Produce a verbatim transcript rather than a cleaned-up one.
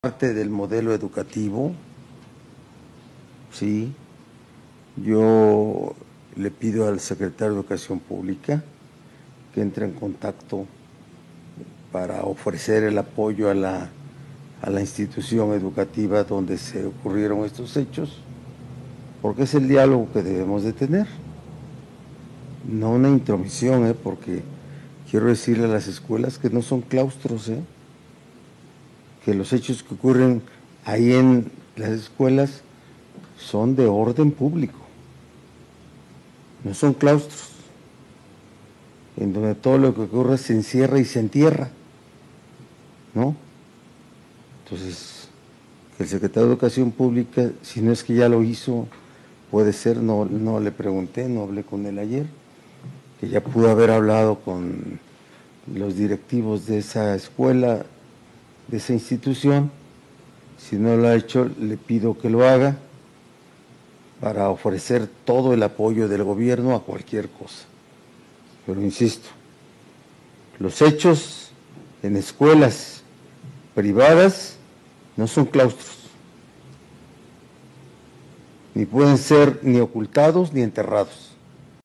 Parte del modelo educativo, sí, yo le pido al secretario de Educación Pública que entre en contacto para ofrecer el apoyo a la, a la institución educativa donde se ocurrieron estos hechos, porque es el diálogo que debemos de tener, no una intromisión, ¿eh? Porque quiero decirle a las escuelas que no son claustros, ¿eh? Que los hechos que ocurren ahí en las escuelas son de orden público, no son claustros, en donde todo lo que ocurre se encierra y se entierra, ¿no? Entonces, que el secretario de Educación Pública, si no es que ya lo hizo, puede ser, no, no le pregunté, no hablé con él ayer, que ya pudo haber hablado con los directivos de esa escuela, de esa institución. Si no lo ha hecho, le pido que lo haga para ofrecer todo el apoyo del gobierno a cualquier cosa. Pero insisto, los hechos en escuelas privadas no son claustros, ni pueden ser ni ocultados ni enterrados.